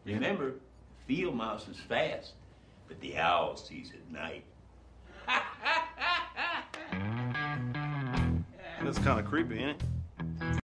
Remember, the field mouse is fast, but the owl sees at night. That's kind of creepy, ain't it?